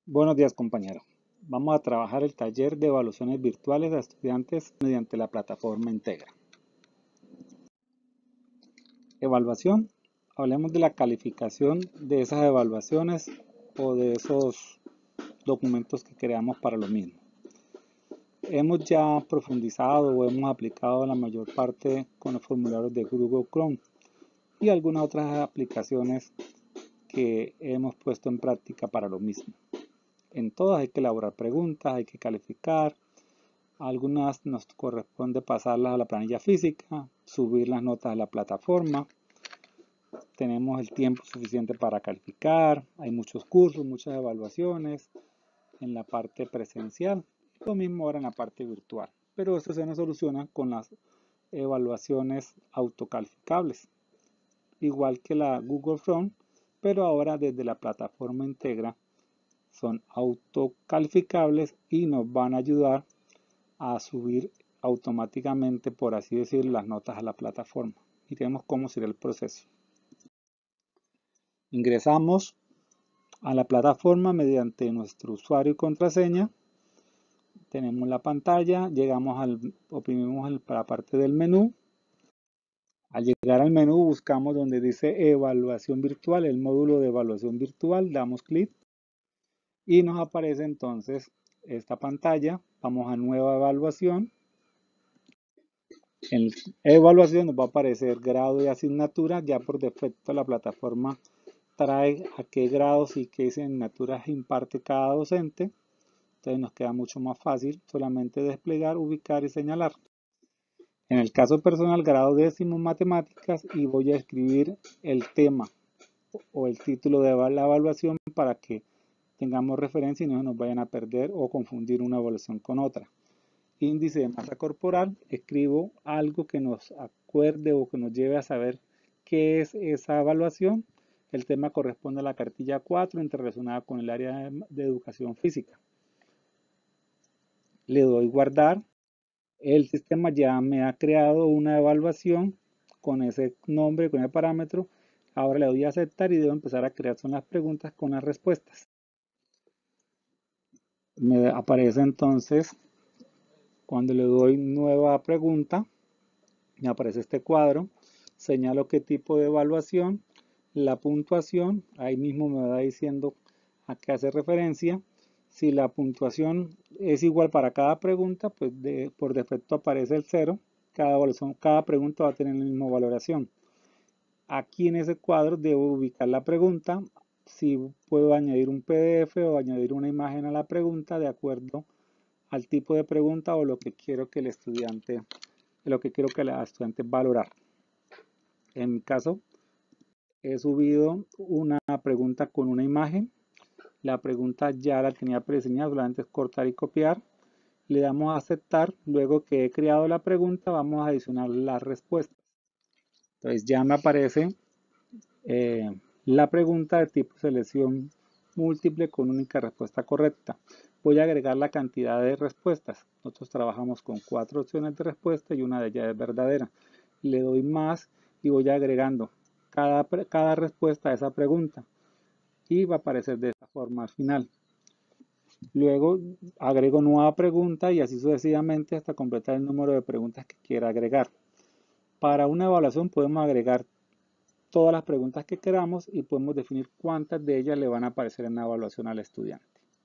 Buenos días, compañero. Vamos a trabajar el taller de evaluaciones virtuales a estudiantes mediante la plataforma Integra. Evaluación. Hablemos de la calificación de esas evaluaciones o de esos documentos que creamos para lo mismo. Hemos ya profundizado o hemos aplicado la mayor parte con los formularios de Google Chrome y algunas otras aplicaciones que hemos puesto en práctica para lo mismo. En todas hay que elaborar preguntas, hay que calificar. Algunas nos corresponde pasarlas a la planilla física, subir las notas a la plataforma. Tenemos el tiempo suficiente para calificar. Hay muchos cursos, muchas evaluaciones en la parte presencial. Lo mismo ahora en la parte virtual. Pero esto se nos soluciona con las evaluaciones autocalificables. Igual que la Google Chrome, pero ahora desde la plataforma Integra son autocalificables y nos van a ayudar a subir automáticamente, por así decir, las notas a la plataforma. Miremos cómo sería el proceso. Ingresamos a la plataforma mediante nuestro usuario y contraseña. Tenemos la pantalla, oprimimos la parte del menú. Al llegar al menú buscamos donde dice evaluación virtual, el módulo de evaluación virtual, damos clic y nos aparece entonces esta pantalla. Vamos a nueva evaluación. En evaluación nos va a aparecer grado y asignatura. Ya por defecto la plataforma trae a qué grados y qué asignaturas imparte cada docente. Entonces nos queda mucho más fácil solamente desplegar, ubicar y señalar. En el caso personal, grado décimo matemáticas, y voy a escribir el tema o el título de la evaluación para que tengamos referencia y no nos vayan a perder o confundir una evaluación con otra. Índice de masa corporal, escribo algo que nos acuerde o que nos lleve a saber qué es esa evaluación. El tema corresponde a la cartilla 4 interrelacionada con el área de educación física. Le doy guardar. El sistema ya me ha creado una evaluación con ese nombre, con el parámetro. Ahora le doy a aceptar y debo empezar a crear son las preguntas con las respuestas. Me aparece entonces, cuando le doy nueva pregunta, me aparece este cuadro, señalo qué tipo de evaluación, la puntuación, ahí mismo me va diciendo a qué hace referencia. Si la puntuación es igual para cada pregunta, pues por defecto aparece el 0. Cada pregunta va a tener la misma valoración. Aquí en ese cuadro debo ubicar la pregunta, si puedo añadir un PDF o añadir una imagen a la pregunta de acuerdo al tipo de pregunta o lo que quiero que el estudiante valorar. En mi caso, he subido una pregunta con una imagen. La pregunta ya la tenía prediseñada, solamente es cortar y copiar. Le damos a aceptar. Luego que he creado la pregunta, vamos a adicionar las respuestas. Entonces ya me aparece la pregunta de tipo selección múltiple con única respuesta correcta. Voy a agregar la cantidad de respuestas. Nosotros trabajamos con 4 opciones de respuesta y una de ellas es verdadera. Le doy más y voy agregando cada respuesta a esa pregunta y va a aparecer de esta forma al final. Luego agrego nueva pregunta y así sucesivamente hasta completar el número de preguntas que quiera agregar. Para una evaluación podemos agregar todas las preguntas que queramos y podemos definir cuántas de ellas le van a aparecer en la evaluación al estudiante.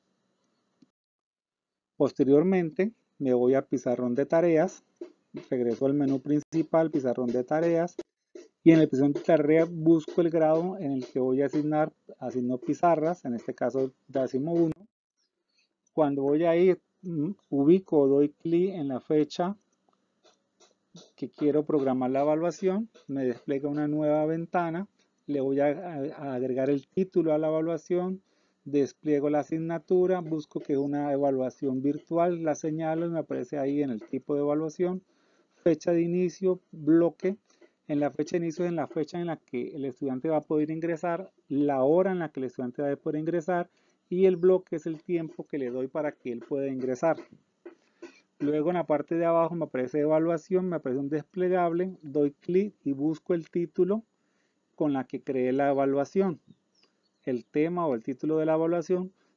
Posteriormente me voy a pizarrón de tareas, regreso al menú principal, pizarrón de tareas, y en el pizarrón de tareas busco el grado en el que voy a asigno pizarras, en este caso décimo 1. Cuando voy ahí ubico o doy clic en la fecha que quiero programar la evaluación, me despliega una nueva ventana, le voy a agregar el título a la evaluación, despliego la asignatura, busco que es una evaluación virtual, la señalo y me aparece ahí en el tipo de evaluación, fecha de inicio, bloque. En la fecha de inicio es en la fecha en la que el estudiante va a poder ingresar, la hora en la que el estudiante va a poder ingresar y el bloque es el tiempo que le doy para que él pueda ingresar. Luego en la parte de abajo me aparece evaluación, me aparece un desplegable, doy clic y busco el título con la que creé la evaluación. El tema o el título de la evaluación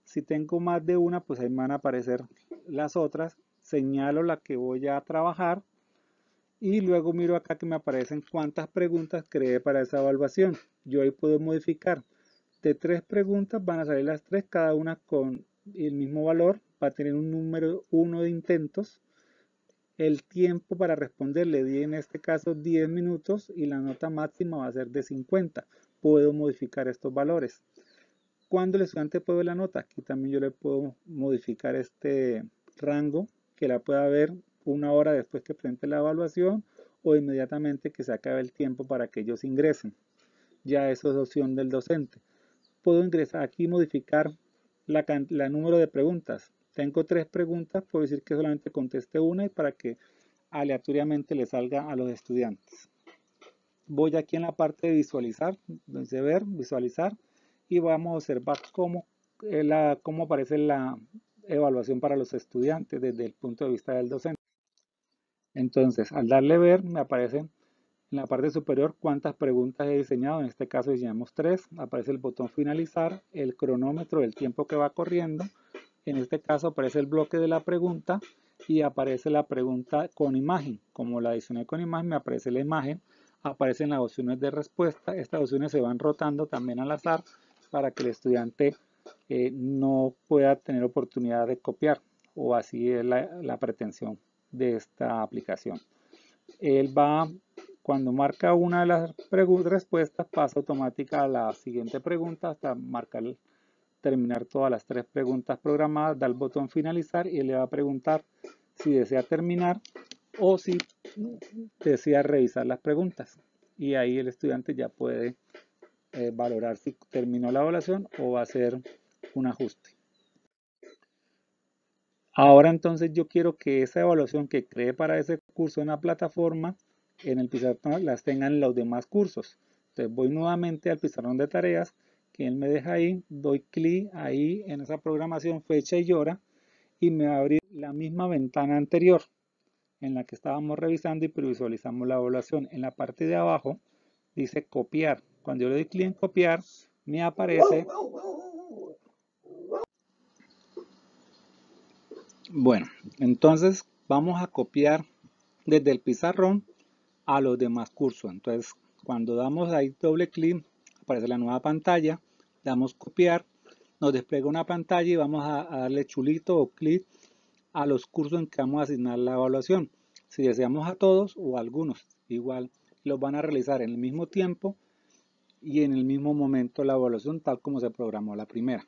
Si tengo más de una, pues ahí me van a aparecer las otras. Señalo la que voy a trabajar y luego miro acá que me aparecen cuántas preguntas creé para esa evaluación. Yo ahí puedo modificar. De 3 preguntas van a salir las 3, cada una con el mismo valor. Va a tener un número 1 de intentos. El tiempo para responder le di en este caso 10 minutos y la nota máxima va a ser de 50. Puedo modificar estos valores. Cuando el estudiante puede ver la nota, aquí también yo le puedo modificar este rango, que la pueda ver una hora después que presente la evaluación o inmediatamente que se acabe el tiempo para que ellos ingresen. Ya eso es opción del docente. Puedo ingresar aquí y modificar la número de preguntas. Tengo 3 preguntas, puedo decir que solamente conteste una y para que aleatoriamente le salga a los estudiantes. Voy aquí en la parte de visualizar, de ver, visualizar, y vamos a observar cómo aparece la evaluación para los estudiantes desde el punto de vista del docente. Entonces, al darle ver, me aparece en la parte superior cuántas preguntas he diseñado. En este caso diseñamos 3. Aparece el botón finalizar, el cronómetro del tiempo que va corriendo. En este caso aparece el bloque de la pregunta y aparece la pregunta con imagen. Como la diseñé con imagen, me aparece la imagen. Aparecen las opciones de respuesta. Estas opciones se van rotando también al azar para que el estudiante no pueda tener oportunidad de copiar, o así es la pretensión de esta aplicación. Él va, cuando marca una de las respuestas, pasa automática a la siguiente pregunta hasta terminar todas las 3 preguntas programadas, da el botón finalizar y él le va a preguntar si desea terminar o si desea revisar las preguntas. Y ahí el estudiante ya puede valorar si terminó la evaluación o va a hacer un ajuste. Ahora entonces yo quiero que esa evaluación que cree para ese curso en la plataforma, en el pizarrón, las tengan los demás cursos. Entonces voy nuevamente al pizarrón de tareas que él me deja ahí, doy clic ahí en esa programación fecha y hora y me va a abrir la misma ventana anterior en la que estábamos revisando y previsualizamos la evaluación. En la parte de abajo dice copiar. Cuando yo le doy clic en copiar, me aparece... Bueno, entonces vamos a copiar desde el pizarrón a los demás cursos. Entonces, cuando damos ahí doble clic, aparece la nueva pantalla, damos copiar, nos despliega una pantalla y vamos a darle chulito o clic a los cursos en que vamos a asignar la evaluación. Si deseamos a todos o a algunos, igual los van a realizar en el mismo tiempo y en el mismo momento la evaluación tal como se programó la primera.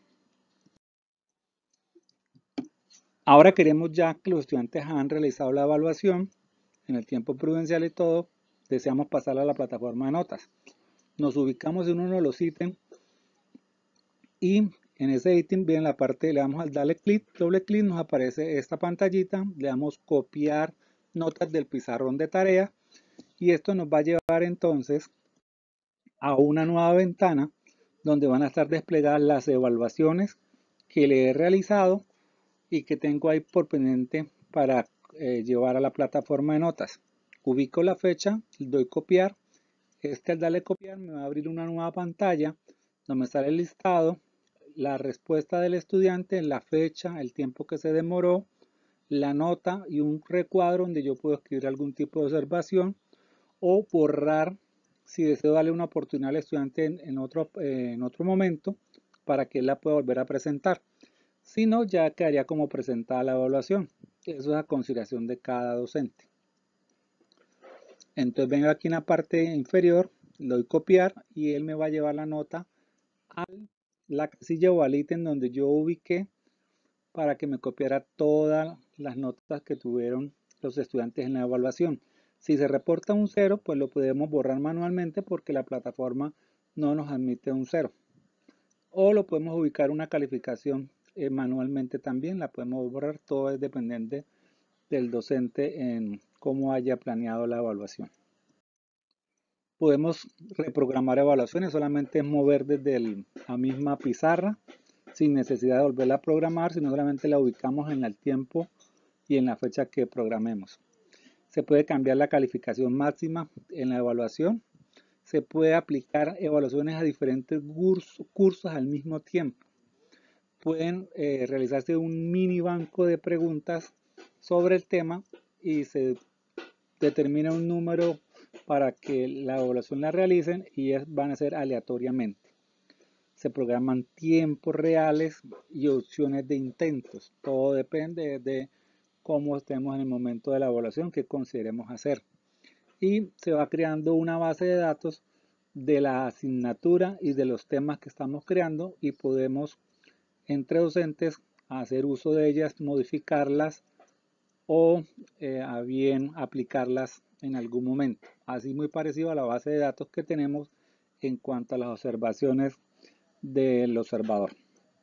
Ahora queremos ya que los estudiantes han realizado la evaluación en el tiempo prudencial y todo, deseamos pasar a la plataforma de notas. Nos ubicamos en uno de los ítems y en ese ítem, bien en la parte, le damos al darle clic, doble clic, nos aparece esta pantallita, le damos copiar notas del pizarrón de tarea y esto nos va a llevar entonces a una nueva ventana donde van a estar desplegadas las evaluaciones que le he realizado y que tengo ahí por pendiente para llevar a la plataforma de notas. Ubico la fecha, doy copiar. Al darle copiar me va a abrir una nueva pantalla donde me sale el listado, la respuesta del estudiante, la fecha, el tiempo que se demoró, la nota y un recuadro donde yo puedo escribir algún tipo de observación o borrar si deseo darle una oportunidad al estudiante en otro momento para que él la pueda volver a presentar. Si no, ya quedaría como presentada la evaluación. Eso es a consideración de cada docente. Entonces vengo aquí en la parte inferior, le doy copiar y él me va a llevar la nota a la casilla o al ítem donde yo ubiqué para que me copiara todas las notas que tuvieron los estudiantes en la evaluación. Si se reporta un 0, pues lo podemos borrar manualmente porque la plataforma no nos admite un 0. O lo podemos ubicar una calificación manualmente también, la podemos borrar, todo es dependiente del docente en cómo haya planeado la evaluación. Podemos reprogramar evaluaciones, solamente es mover desde la misma pizarra sin necesidad de volverla a programar, sino solamente la ubicamos en el tiempo y en la fecha que programemos. Se puede cambiar la calificación máxima en la evaluación. Se puede aplicar evaluaciones a diferentes cursos al mismo tiempo. pueden realizarse un mini banco de preguntas sobre el tema y se determina un número para que la evaluación la realicen y van a ser aleatoriamente. Se programan tiempos reales y opciones de intentos. Todo depende de cómo estemos en el momento de la evaluación que consideremos hacer. Y se va creando una base de datos de la asignatura y de los temas que estamos creando y podemos entre docentes hacer uso de ellas, modificarlas o a bien aplicarlas en algún momento. Así muy parecido a la base de datos que tenemos en cuanto a las observaciones del observador.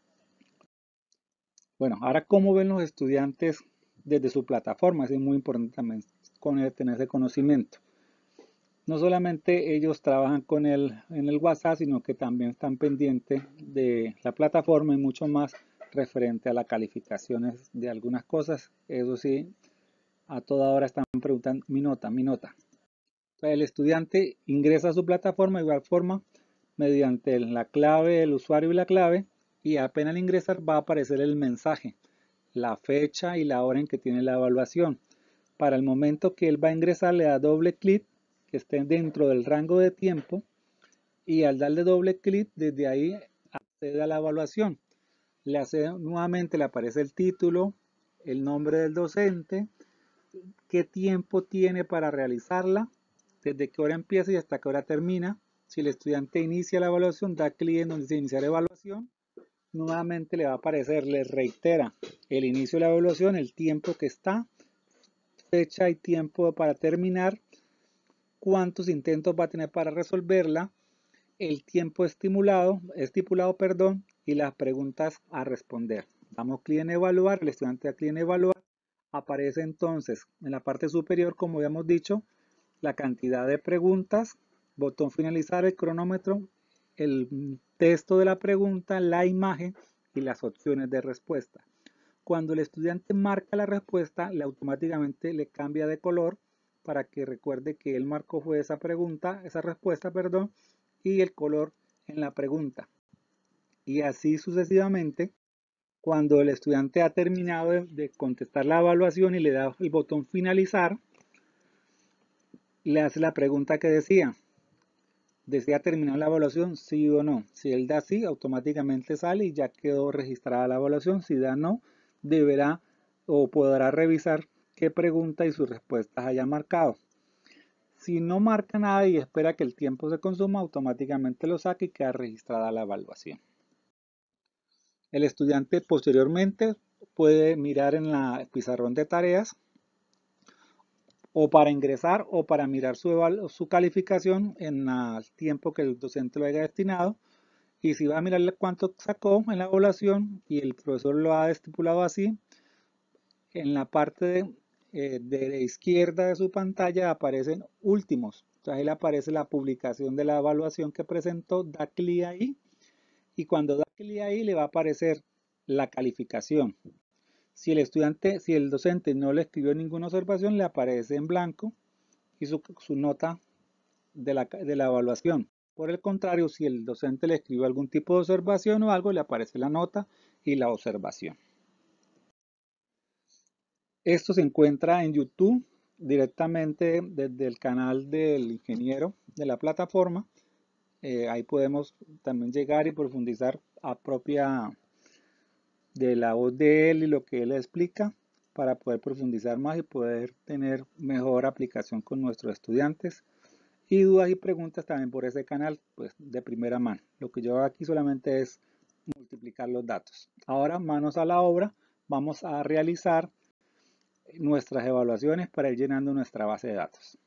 Bueno, ahora cómo ven los estudiantes desde su plataforma, es muy importante también tener ese conocimiento. No solamente ellos trabajan en el WhatsApp, sino que también están pendientes de la plataforma y mucho más referente a las calificaciones de algunas cosas. Eso sí, a toda hora están preguntando mi nota, mi nota. El estudiante ingresa a su plataforma de igual forma mediante la clave, el usuario y la clave, y apenas al ingresar va a aparecer el mensaje, la fecha y la hora en que tiene la evaluación. Para el momento que él va a ingresar le da doble clic, que esté dentro del rango de tiempo, y al darle doble clic desde ahí accede a la evaluación. Nuevamente le aparece el título, el nombre del docente, qué tiempo tiene para realizarla, desde qué hora empieza y hasta qué hora termina. Si el estudiante inicia la evaluación, da clic en donde se inicia la evaluación, nuevamente le va a aparecer, le reitera el inicio de la evaluación, el tiempo que está, fecha y tiempo para terminar, cuántos intentos va a tener para resolverla, el tiempo estipulado, y las preguntas a responder. Damos clic en evaluar, el estudiante da clic en evaluar, aparece entonces en la parte superior, como habíamos dicho, la cantidad de preguntas, botón finalizar, el cronómetro, el texto de la pregunta, la imagen y las opciones de respuesta. Cuando el estudiante marca la respuesta, automáticamente le cambia de color para que recuerde que él marcó fue esa respuesta, y el color en la pregunta. Y así sucesivamente, cuando el estudiante ha terminado de contestar la evaluación y le da el botón finalizar, le hace la pregunta que ¿desea terminar la evaluación? Sí o no. Si él da sí, automáticamente sale y ya quedó registrada la evaluación. Si da no, deberá o podrá revisar qué pregunta y sus respuestas haya marcado. Si no marca nada y espera que el tiempo se consuma, automáticamente lo saca y queda registrada la evaluación. El estudiante posteriormente puede mirar en la pizarrón de tareas o para ingresar o para mirar su calificación en el tiempo que el docente lo haya destinado. Y si va a mirarle cuánto sacó en la evaluación y el profesor lo ha estipulado así, en la parte de la izquierda de su pantalla aparecen últimos. Entonces ahí le aparece la publicación de la evaluación que presentó, da clic ahí y cuando da clic ahí le va a aparecer la calificación. Si el docente no le escribió ninguna observación, le aparece en blanco y su nota de la evaluación. Por el contrario, si el docente le escribió algún tipo de observación o algo, le aparece la nota y la observación. Esto se encuentra en YouTube directamente desde el canal del ingeniero de la plataforma. Ahí podemos también llegar y profundizar a propia de la voz de él y lo que él explica para poder profundizar más y poder tener mejor aplicación con nuestros estudiantes. Y dudas y preguntas también por ese canal, pues de primera mano. Lo que yo hago aquí solamente es multiplicar los datos. Ahora, manos a la obra, vamos a realizar nuestras evaluaciones para ir llenando nuestra base de datos.